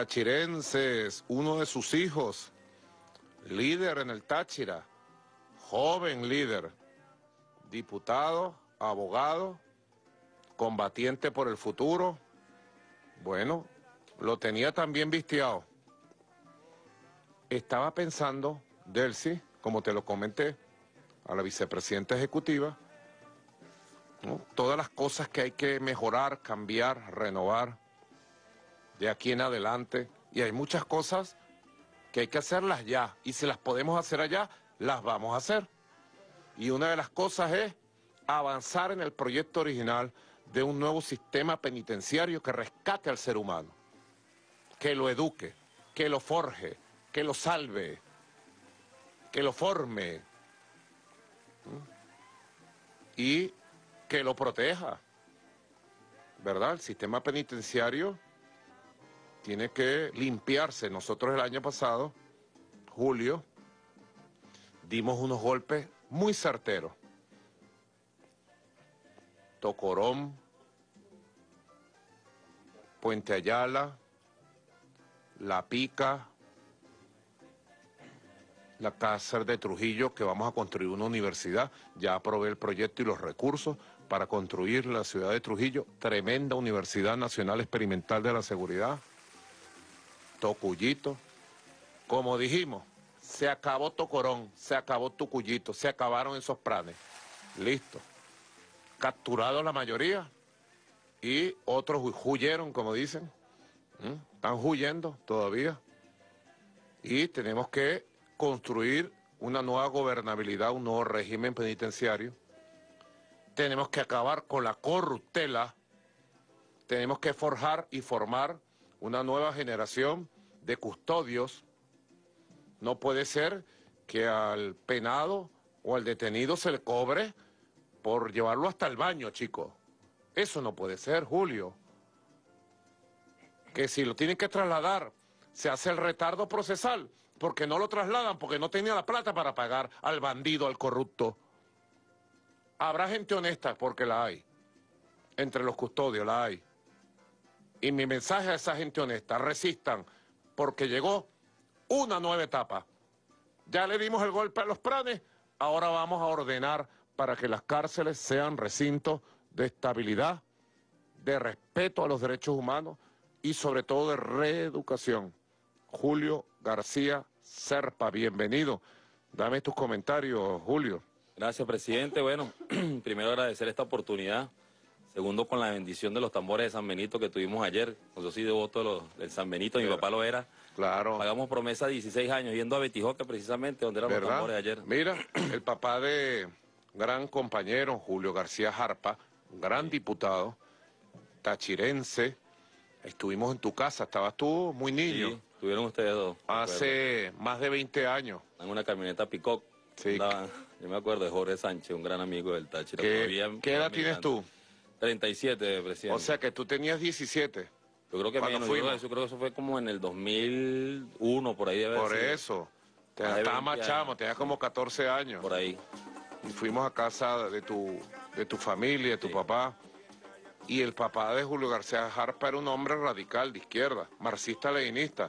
tachirenses, uno de sus hijos, líder en el Táchira, joven líder, diputado, abogado, combatiente por el futuro. Bueno, lo tenía también vistiado. Estaba pensando, Delcy, como te lo comenté, a la vicepresidenta ejecutiva, ¿no?, todas las cosas que hay que mejorar, cambiar, renovar de aquí en adelante. Y hay muchas cosas que hay que hacerlas ya. Y si las podemos hacer allá, las vamos a hacer. Y una de las cosas es avanzar en el proyecto original de un nuevo sistema penitenciario que rescate al ser humano, que lo eduque, que lo forje, que lo salve, que lo forme, y que lo proteja, ¿verdad? El sistema penitenciario tiene que limpiarse. Nosotros el año pasado, julio, dimos unos golpes muy certeros. Tocorón, Puente Ayala, La Pica, la cárcel de Trujillo, que vamos a construir una universidad. Ya aprobé el proyecto y los recursos para construir la ciudad de Trujillo, tremenda Universidad Nacional Experimental de la Seguridad. Tocuyito, como dijimos, se acabó Tocorón, se acabó Tucuyito, se acabaron esos planes. Listo. Capturados la mayoría y otros huyeron, como dicen. Están huyendo todavía. Y tenemos que construir una nueva gobernabilidad, un nuevo régimen penitenciario. Tenemos que acabar con la corruptela. Tenemos que forjar y formar una nueva generación de custodios. No puede ser que al penado o al detenido se le cobre por llevarlo hasta el baño, chicos. Eso no puede ser, Julio. Que si lo tienen que trasladar, se hace el retardo procesal, porque no lo trasladan, porque no tenía la plata para pagar al bandido, al corrupto. Habrá gente honesta, porque la hay. Entre los custodios la hay. Y mi mensaje a esa gente honesta: resistan, porque llegó una nueva etapa. Ya le dimos el golpe a los planes, ahora vamos a ordenar para que las cárceles sean recintos de estabilidad, de respeto a los derechos humanos y sobre todo de reeducación. Julio García Serpa, bienvenido. Dame tus comentarios, Julio. Gracias, presidente. Bueno, primero agradecer esta oportunidad. Segundo, con la bendición de los tambores de San Benito que tuvimos ayer. Yo soy devoto del San Benito, mi papá lo era. Claro. Pagamos promesa 16 años, yendo a Betijoque precisamente, donde eran los tambores ayer. Mira, el papá de gran compañero, Julio García Jarpa, un gran diputado, tachirense. Estuvimos en tu casa, estabas tú muy niño. Sí, estuvieron ustedes dos. Hace más de 20 años. En una camioneta Pick-up. Sí. Yo me acuerdo de Jorge Sánchez, un gran amigo del Táchira. ¿Qué edad tienes tú? 37, presidente. O sea que tú tenías 17. Yo creo que menos. Yo creo que eso fue como en el 2001, por ahí debe ser. Por eso. Estaba más chamo, tenías como 14 años. Por ahí. Y fuimos a casa de tu familia, de tu papá. Y el papá de Julio García Jarpa era un hombre radical de izquierda, marxista-leninista,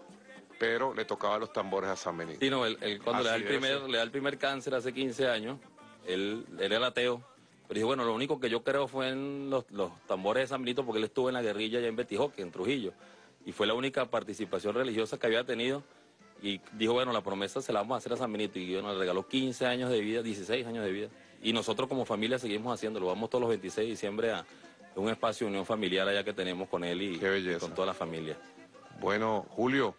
pero le tocaba los tambores a San Benito. Sí, no, él cuando le da el primer cáncer hace 15 años, él era ateo, pero dijo, bueno, lo único que yo creo fue en los tambores de San Benito, porque él estuvo en la guerrilla allá en Betijoque, en Trujillo, y fue la única participación religiosa que había tenido, y dijo, bueno, la promesa se la vamos a hacer a San Benito, y nos regaló 15 años de vida, 16 años de vida, y nosotros como familia seguimos haciéndolo, vamos todos los 26 de diciembre a un espacio de unión familiar allá que tenemos con él y con toda la familia. Bueno, Julio,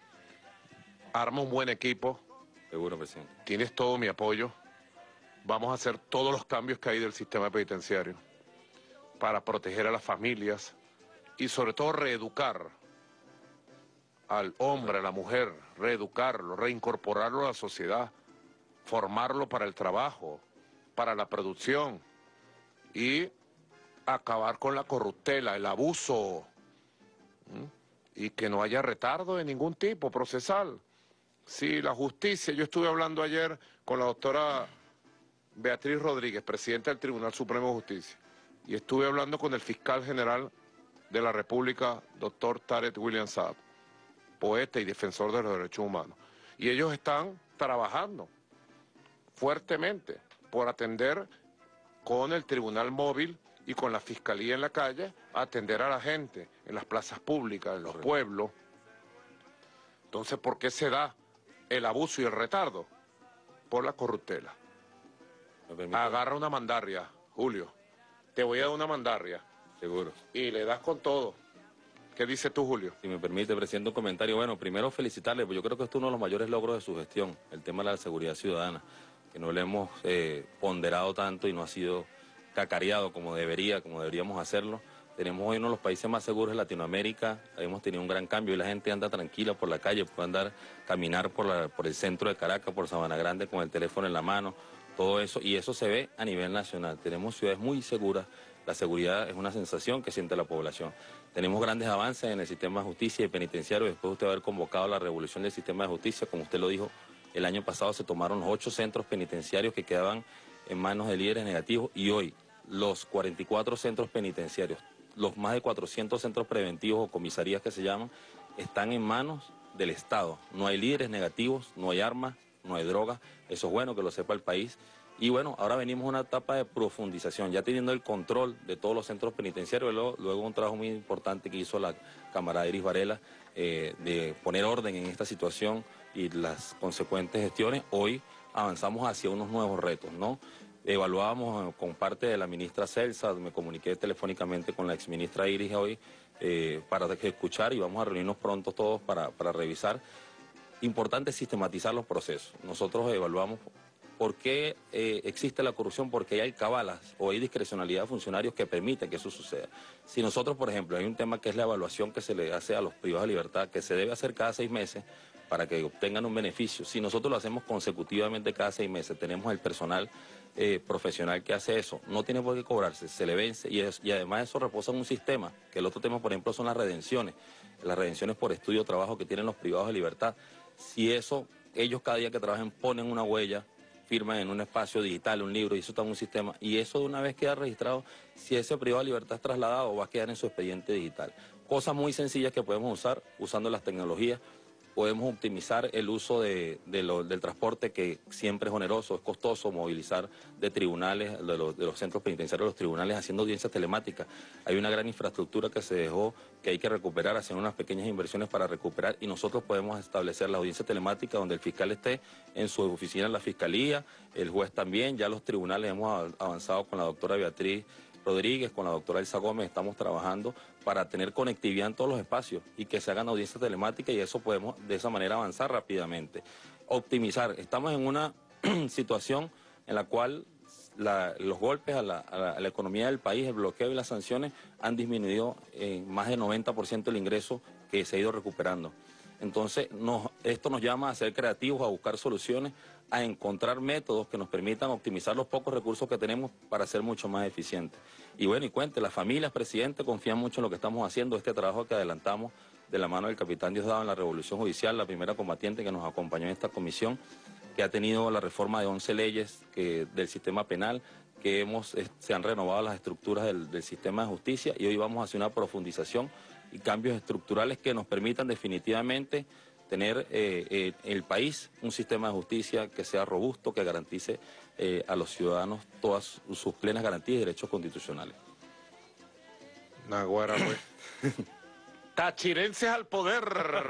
arma un buen equipo. Seguro, presidente. Tienes todo mi apoyo. Vamos a hacer todos los cambios que hay del sistema penitenciario para proteger a las familias y sobre todo reeducar al hombre, a la mujer, reeducarlo, reincorporarlo a la sociedad, formarlo para el trabajo, para la producción y acabar con la corruptela, el abuso, y que no haya retardo de ningún tipo procesal. Sí, la justicia, yo estuve hablando ayer con la doctora Beatriz Rodríguez, presidenta del Tribunal Supremo de Justicia, y estuve hablando con el fiscal general de la República, doctor Tarek William Saab, poeta y defensor de los derechos humanos. Y ellos están trabajando fuertemente por atender con el Tribunal Móvil y con la Fiscalía en la calle, atender a la gente en las plazas públicas, en los pueblos. Entonces, ¿por qué se da el abuso y el retardo? Por la corruptela. Agarra una mandarria, Julio. Te voy a dar una mandarria. Seguro. Y le das con todo. ¿Qué dices tú, Julio? Si me permite, presidente, un comentario. Bueno, primero felicitarle, porque yo creo que esto es uno de los mayores logros de su gestión, el tema de la seguridad ciudadana, que no le hemos ponderado tanto y no ha sido cacareado como deberíamos hacerlo. Tenemos hoy uno de los países más seguros de Latinoamérica, hemos tenido un gran cambio y la gente anda tranquila por la calle, puede caminar por el centro de Caracas, por Sabana Grande con el teléfono en la mano, todo eso, y eso se ve a nivel nacional. Tenemos ciudades muy seguras, la seguridad es una sensación que siente la población. Tenemos grandes avances en el sistema de justicia y penitenciario, después de usted haber convocado la revolución del sistema de justicia, como usted lo dijo, el año pasado se tomaron los 8 centros penitenciarios que quedaban en manos de líderes negativos y hoy los 44 centros penitenciarios, los más de 400 centros preventivos o comisarías que se llaman, están en manos del Estado. No hay líderes negativos, no hay armas, no hay drogas, eso es bueno que lo sepa el país. Y bueno, ahora venimos a una etapa de profundización, ya teniendo el control de todos los centros penitenciarios, luego un trabajo muy importante que hizo la camarada Iris Varela, de poner orden en esta situación y las consecuentes gestiones. Hoy avanzamos hacia unos nuevos retos, ¿no? Evaluábamos con parte de la ministra Celsa, me comuniqué telefónicamente con la exministra Iris hoy para escuchar y vamos a reunirnos pronto todos para revisar. Importante sistematizar los procesos. Nosotros evaluamos por qué existe la corrupción, porque hay alcabalas o hay discrecionalidad de funcionarios que permiten que eso suceda. Si nosotros, por ejemplo, hay un tema que es la evaluación que se le hace a los privados de libertad, que se debe hacer cada 6 meses para que obtengan un beneficio. Si nosotros lo hacemos consecutivamente cada 6 meses, tenemos el personal profesional que hace eso, no tiene por qué cobrarse, se le vence y además eso reposa en un sistema, que el otro tema, por ejemplo, son las redenciones por estudio o trabajo que tienen los privados de libertad. Si eso, ellos cada día que trabajen ponen una huella, firman en un espacio digital, un libro, y eso está en un sistema, y eso de una vez queda registrado, si ese privado de libertad es trasladado, va a quedar en su expediente digital. Cosas muy sencillas que podemos usar usando las tecnologías. Podemos optimizar el uso del transporte, que siempre es oneroso, es costoso, movilizar de tribunales, de los centros penitenciarios a los tribunales, haciendo audiencias telemáticas. Hay una gran infraestructura que se dejó, que hay que recuperar, hacer unas pequeñas inversiones para recuperar, y nosotros podemos establecer la audiencia telemática donde el fiscal esté en su oficina en la fiscalía, el juez también. Ya los tribunales hemos avanzado con la doctora Beatriz Rodríguez, con la doctora Elsa Gómez, estamos trabajando para tener conectividad en todos los espacios y que se hagan audiencias telemáticas, y eso podemos de esa manera avanzar rápidamente. Optimizar, estamos en una situación en la cual los golpes a la economía del país, el bloqueo y las sanciones han disminuido en más del 90% el ingreso que se ha ido recuperando. Entonces, esto nos llama a ser creativos, a buscar soluciones, a encontrar métodos que nos permitan optimizar los pocos recursos que tenemos para ser mucho más eficientes. Y bueno, y cuente, las familias, presidente, confían mucho en lo que estamos haciendo, este trabajo que adelantamos de la mano del capitán Diosdado en la Revolución Judicial, la primera combatiente que nos acompañó en esta comisión, que ha tenido la reforma de 11 leyes del sistema penal, que se han renovado las estructuras del sistema de justicia, y hoy vamos hacia una profundización y cambios estructurales que nos permitan definitivamente tener en el país un sistema de justicia que sea robusto, que garantice a los ciudadanos todas sus plenas garantías y derechos constitucionales. Naguará, pues. Tachirenses al poder.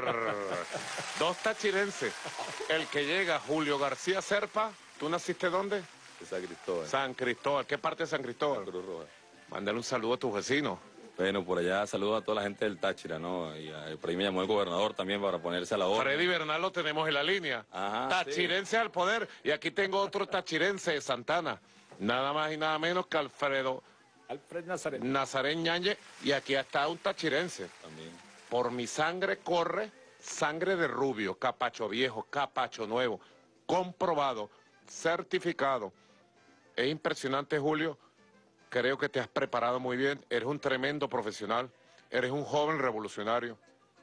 2 tachirenses. El que llega, Julio García Serpa. ¿Tú naciste dónde? De San Cristóbal. San Cristóbal. ¿Qué parte de San Cristóbal? Cruz Roja. Mándale un saludo a tus vecinos. Bueno, por allá saludo a toda la gente del Táchira, ¿no? Y por ahí me llamó el gobernador también para ponerse a la obra. Freddy Bernal lo tenemos en la línea. Ajá, tachirense sí. Al poder. Y aquí tengo otro tachirense de Santana. Nada más y nada menos que Alfred Nazarén Ñañez. Y aquí está un tachirense. También. Por mi sangre corre sangre de rubio, capacho viejo, capacho nuevo, comprobado, certificado. Es impresionante, Julio. Creo que te has preparado muy bien, eres un tremendo profesional, eres un joven revolucionario.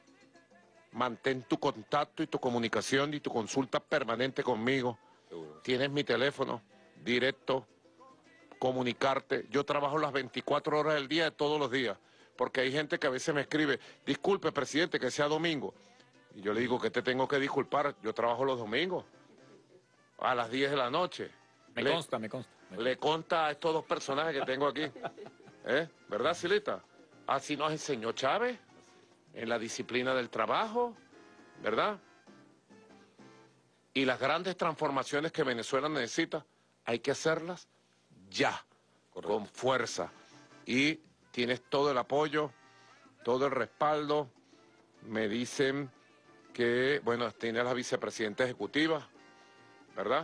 Mantén tu contacto y tu comunicación y tu consulta permanente conmigo. Seguro. Tienes mi teléfono directo, comunicarte. Yo trabajo las 24 horas del día de todos los días, porque hay gente que a veces me escribe, disculpe, presidente, que sea domingo. Y yo le digo que te tengo que disculpar, yo trabajo los domingos a las 10 de la noche. Me consta. Le consta a estos dos personajes que tengo aquí. ¿Verdad, Silita? Así nos enseñó Chávez en la disciplina del trabajo, ¿verdad? Y las grandes transformaciones que Venezuela necesita, hay que hacerlas ya, correcto, con fuerza. Y tienes todo el apoyo, todo el respaldo. Me dicen que, bueno, tiene la vicepresidenta ejecutiva, ¿verdad?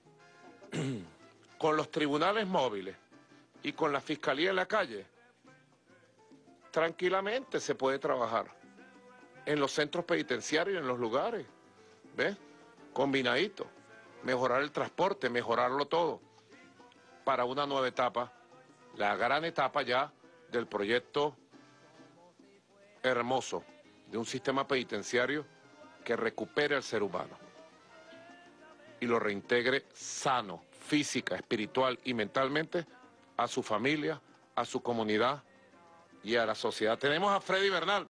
Con los tribunales móviles y con la fiscalía en la calle, tranquilamente se puede trabajar en los centros penitenciarios, en los lugares, ¿ves? Combinadito, mejorar el transporte, mejorarlo todo, para una nueva etapa, la gran etapa ya del proyecto hermoso de un sistema penitenciario que recupere al ser humano y lo reintegre sano, física, espiritual y mentalmente a su familia, a su comunidad y a la sociedad. Tenemos a Freddy Bernal.